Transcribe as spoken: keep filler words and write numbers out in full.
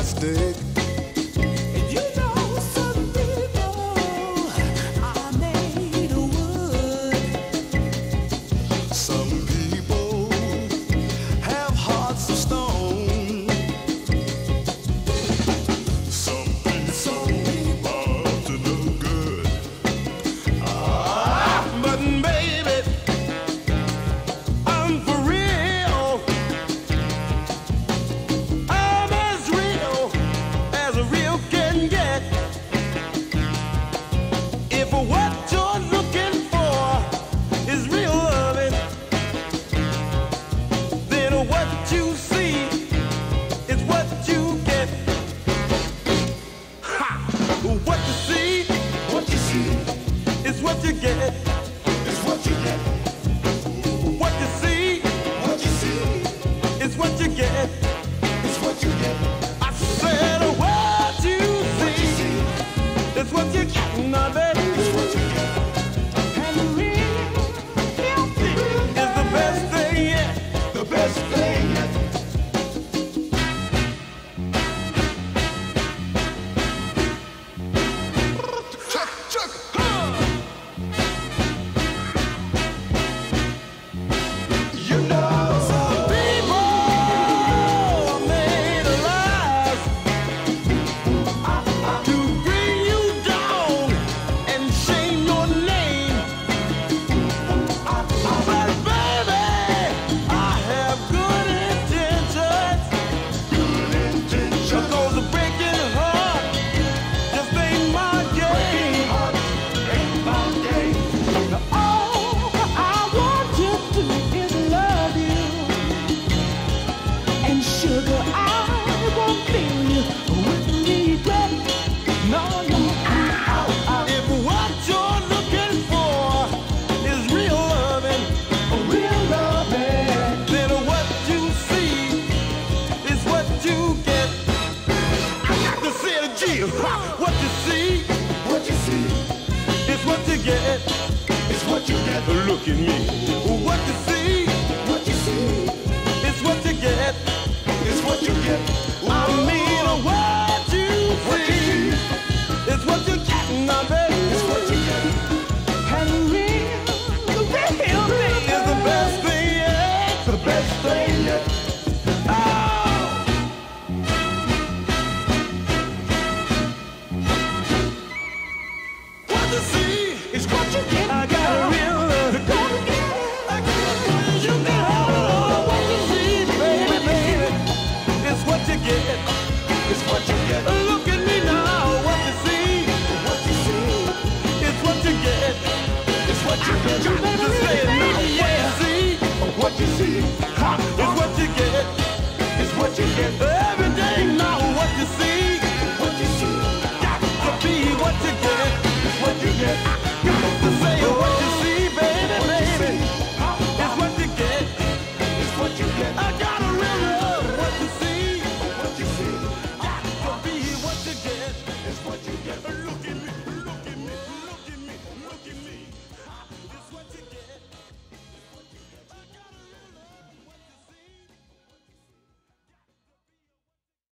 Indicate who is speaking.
Speaker 1: plastic. And you know some people are made of wood. Some people have hearts of stone. Some people, some people to look good. Ah, but baby, I'm for real. I'm as real as a real can get. If what you're looking for is real loving, then what you see is what you get. Ha! What you see, what you see is what you get. Is what you get. What you see, what you see is what you get. Is what you get. I said what you see is what you get, now baby. Is what you get. And real healthy is the best thing yet. The best thing yet. Chuck, chuck, huh. You know some people are made alive to bring you down and shame your name. But baby, I have good intentions. Good intentions. Because the breaking heart just ain't my game. Ain't my game. All I want to do is love you. And sugar, I won't fill you with regret. No, no, if what you're looking for is real loving, real loving, then what you see is what you get. I got to say it again. What you see, what you see is what you get. It's what you get. Look at me. What you see, what you see is what you get. It's what you get.